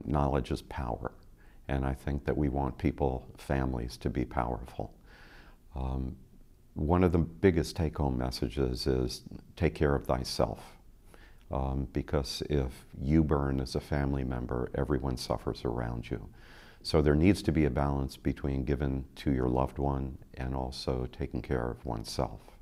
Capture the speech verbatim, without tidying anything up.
knowledge is power, and I think that we want people, families, to be powerful. Um, one of the biggest take-home messages is take care of thyself, um, because if you burn as a family member, everyone suffers around you. So there needs to be a balance between giving to your loved one and also taking care of oneself.